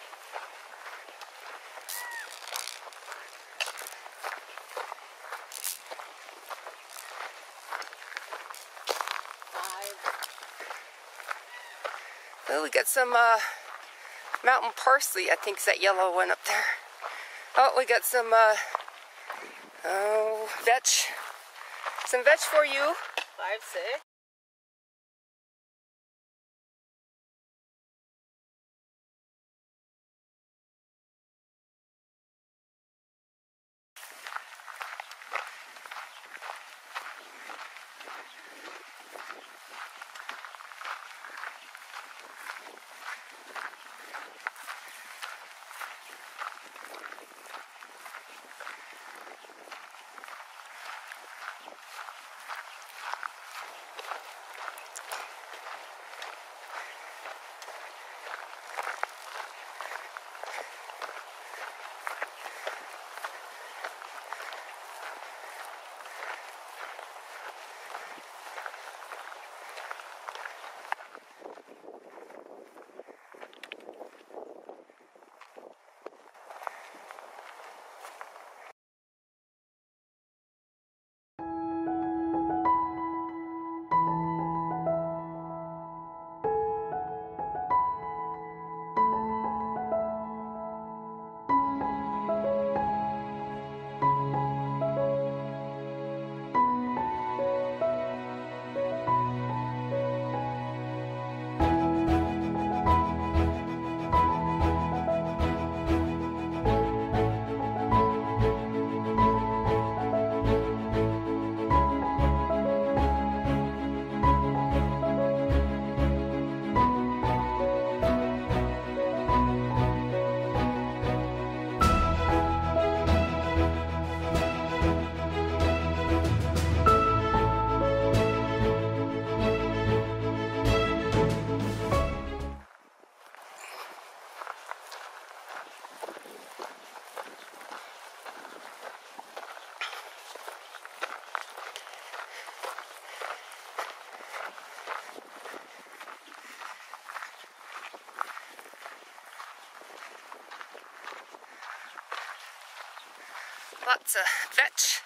Oh, we got some mountain parsley. I think is that yellow one up there. Oh, we got some vetch. Some vetch for you. 5-6. Lots of vetch.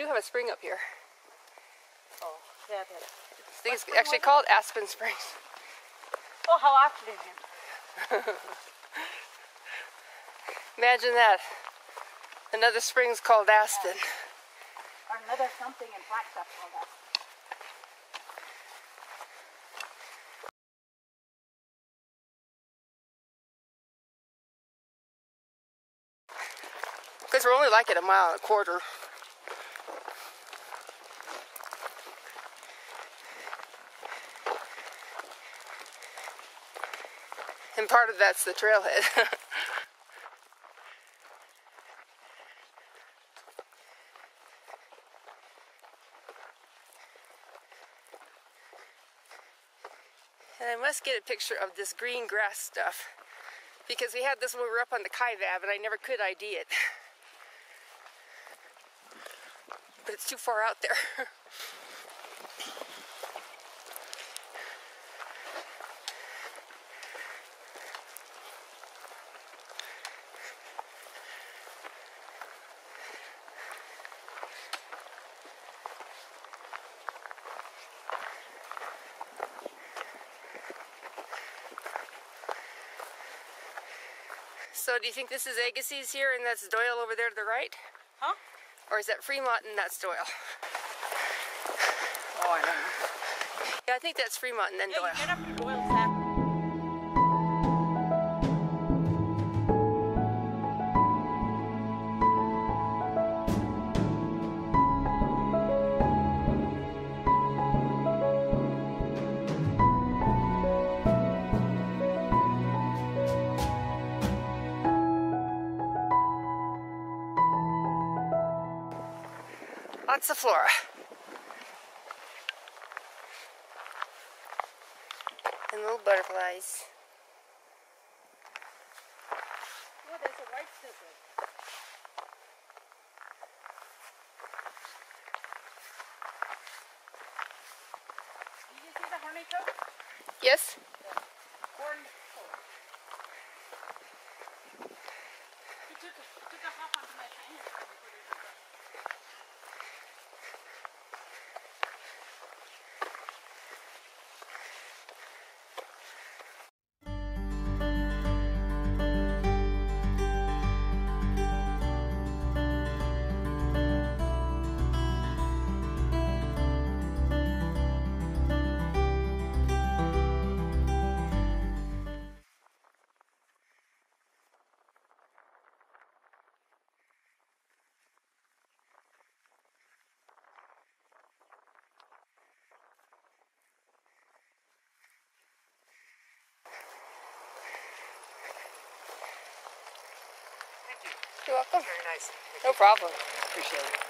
have a spring up here. Oh, yeah, that. I think it's actually called Aspen Springs. Oh, how often? Imagine that. Another spring's called Aspen. Or another something in Flagstaff called Aspen. Because we're only like at 1.25 miles. And part of that's the trailhead. And I must get a picture of this green grass stuff, because we had this when we were up on the Kaivab and I never could ID it. But it's too far out there. So do you think this is Agassiz here and that's Doyle over there to the right? Huh? Or is that Fremont and that's Doyle? Oh, I don't know. Yeah, I think that's Fremont and then Doyle. You get up to Doyle's hat. Lots of flora. And little butterflies. Oh, there's a white circle. Did you see the honeycomb? Yes? Corn. He took a hop onto my hand and put it in the You're welcome. Very nice. No problem. Appreciate it.